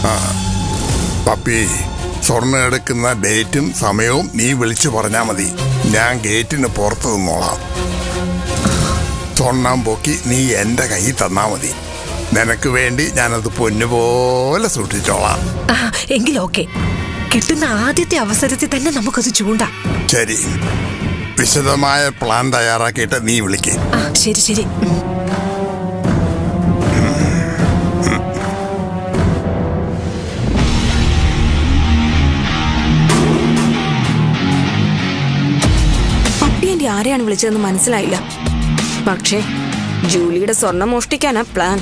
Puppy, സ്വർണ്ണം എടുക്കുന്ന ഡേറ്റും സമയവും നീ വിളിച്ചു പറഞ്ഞാൽ മതി. ഞാൻ ഗേറ്റിന് പുറത്ത് നിന്നോളാം. സ്വർണ്ണം പൊക്കി നീ എൻ്റെ കയ്യിൽ തന്നാ മതി. നിനക്ക് വേണ്ടി ഞാനത് പൊന്നുപോലെ സൂക്ഷിച്ചോളാം. എങ്കിൽ ഓക്കെ, കിട്ടുന്ന ആദ്യത്തെ അവസരത്തിൽ തന്നെ നമുക്കത് ചൂണ്ടാം. ശരി, വിശദമായ പ്ലാൻ തയ്യാറാക്കിയിട്ട് നീ വിളിക്കേ. ശരി ശരി. പപ്പിയന്റെ ആരെയാണ് വിളിച്ചതെന്ന് മനസ്സിലായില്ല. പക്ഷേ ജൂലിയുടെ സ്വർണം മോഷ്ടിക്കാനാ പ്ലാൻ.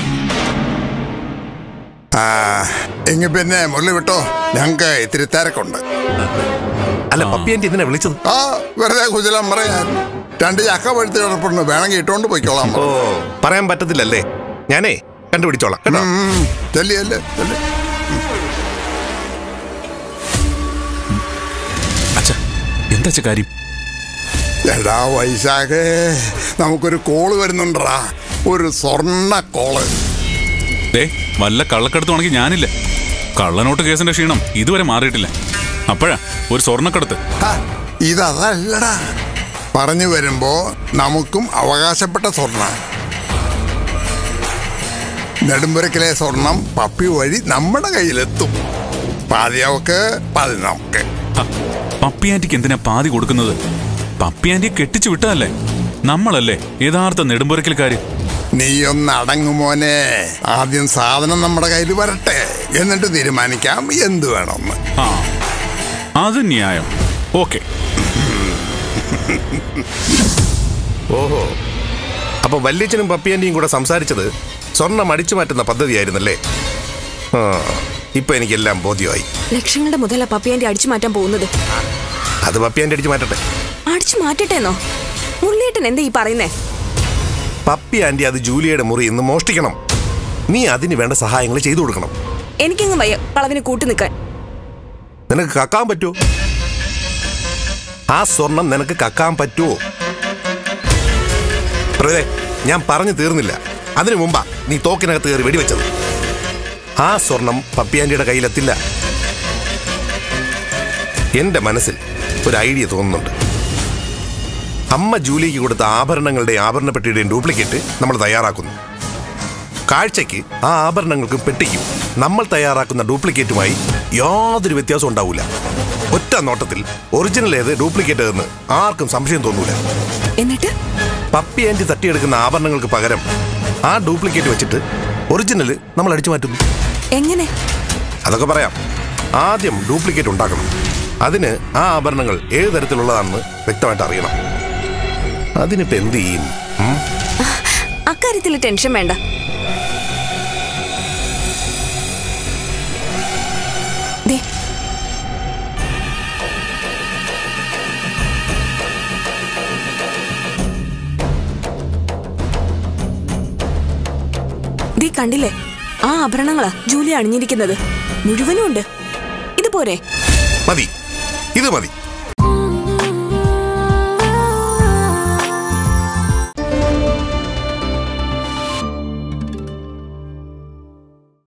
എങ്കിൽ പിന്നെ മുരളി വിട്ടോ, ഞങ്ങക്ക് ഇത്തിരി തിരക്കുണ്ട്. അല്ല, പപ്പിയന്റെ ഇതിനെ വിളിച്ചത് വെറുതെ കുശലം പറയാൻ. 2 ചക്ക പഴുത്ത് കിടപ്പുണ്ട്, വേണമെങ്കിൽ ഇട്ടോണ്ട് പോയിക്കോളാം. ഓ, പറയാൻ പറ്റത്തില്ലല്ലേ? ഞാനേ കണ്ടുപിടിച്ചോളാം കേട്ടോ. ചെല്ലിയല്ലേ. എന്താ കാര്യം? എടാ വൈശാഖേ, നമുക്കൊരു കോള് വരുന്നുണ്ടാ, ഒരു സ്വർണ്ണ കോള്. വല്ല കള്ളക്കടത്തുവാണെങ്കിൽ ഞാനില്ല. കള്ളനോട്ട് കേസിന്റെ ക്ഷീണം ഇതുവരെ മാറിയിട്ടില്ല. അപ്പോഴാ ഒരു സ്വർണ്ണക്കടത്ത്. ഇതല്ലടാ, പറഞ്ഞു വരുമ്പോ നമുക്കും അവകാശപ്പെട്ട സ്വർണ്ണ. നെടുമ്പുരക്കിലെ സ്വർണം പപ്പി വഴി നമ്മുടെ കയ്യിലെത്തും. പാതി അവക്ക്, പാതി നമുക്ക്. പപ്പി ആന്റിക്ക് എന്തിനാ പാതി കൊടുക്കുന്നത്? പപ്പി ആന്റി കെട്ടിച്ചു വിട്ടതല്ലേ? നമ്മളല്ലേ യഥാർത്ഥ നെടുമ്പുരക്കിൽക്കാര്. നീ ഒന്ന് അടങ്ങുമോനെ. ആദ്യം സാധനം നമ്മുടെ കയ്യിൽ വരട്ടെ, എന്നിട്ട് തീരുമാനിക്കാം എന്ത് വേണമെന്ന്. അത് ന്യായം. ഓക്കെ. ഓഹോ, അപ്പൊ വല്യച്ഛനും പപ്പിയന്റെയും കൂടെ സംസാരിച്ചത് സ്വർണം അടിച്ചു മാറ്റുന്ന പദ്ധതിയായിരുന്നല്ലേ? ഇപ്പൊ എനിക്കെല്ലാം ബോധ്യമായി. ലക്ഷങ്ങളുടെ മുതല പപ്പിയന്റെ അടിച്ചു മാറ്റാൻ പോകുന്നത്. അത് പപ്പിയന്റെ അടിച്ചു മാറ്റട്ടെ. അടിച്ചു മാറ്റട്ടെന്നോ? മുരളിയേട്ടൻ എന്താ ഈ പറയുന്നേ? പപ്പി ആന്റി അത് ജൂലിയയുടെ മുറി ഇന്ന് മോഷ്ടിക്കണം. നീ അതിന് വേണ്ട സഹായങ്ങൾ ചെയ്തു കൊടുക്കണം. എനിക്കങ്ങ് വയ്യ കളവിന് കൂട്ടു നിൽക്കാൻ. നിനക്ക് കക്കാൻ പറ്റുമോ? ആ സ്വർണം നിനക്ക് കക്കാൻ പറ്റുമോ? പ്രവേ, ഞാൻ പറഞ്ഞു തീർന്നില്ല. അതിനു മുമ്പാ നീ തോക്കിനകത്ത് കയറി വെടിവെച്ചത്. ആ സ്വർണം പപ്പിയാന്റിയുടെ കയ്യിലെത്തില്ല. എന്റെ മനസ്സിൽ ഒരു ഐഡിയ തോന്നുന്നുണ്ട്. അമ്മ ജൂലിക്ക് കൊടുത്ത ആഭരണങ്ങളുടെ ആഭരണപ്പെട്ടിയുടെയും ഡ്യൂപ്ലിക്കേറ്റ് നമ്മൾ തയ്യാറാക്കുന്നു. കാഴ്ചയ്ക്ക് ആ ആഭരണങ്ങൾക്കും പെട്ടിക്കും നമ്മൾ തയ്യാറാക്കുന്ന ഡ്യൂപ്ലിക്കേറ്റുമായി യാതൊരു വ്യത്യാസം ഉണ്ടാവില്ല. ഒറ്റ നോട്ടത്തിൽ ഒറിജിനൽ ഏത് ഡ്യൂപ്ലിക്കേറ്റ് ഏതെന്ന് ആർക്കും സംശയം തോന്നൂല. എന്നിട്ട് പപ്പി ആന്റി തട്ടിയെടുക്കുന്ന ആഭരണങ്ങൾക്ക് പകരം ആ ഡ്യൂപ്ലിക്കേറ്റ് വെച്ചിട്ട് ഒറിജിനൽ നമ്മൾ അടിച്ചു മാറ്റുന്നു. എങ്ങനെ? അതൊക്കെ പറയാം. ആദ്യം ഡ്യൂപ്ലിക്കേറ്റ് ഉണ്ടാക്കണം. അതിന് ആ ആഭരണങ്ങൾ ഏത് തരത്തിലുള്ളതാണെന്ന് വ്യക്തമായിട്ട് അറിയണം. അതിനിപ്പോ എന്ത് ചെയ്യും? അക്കാര്യത്തിൽ ടെൻഷൻ വേണ്ട. കണ്ടില്ലേ, ആ ആഭരണങ്ങളാ ജൂലി അണിഞ്ഞിരിക്കുന്നത്. മുഴുവനും ഉണ്ട്. ഇത് പോരെ? മതി, ഇത് മതി.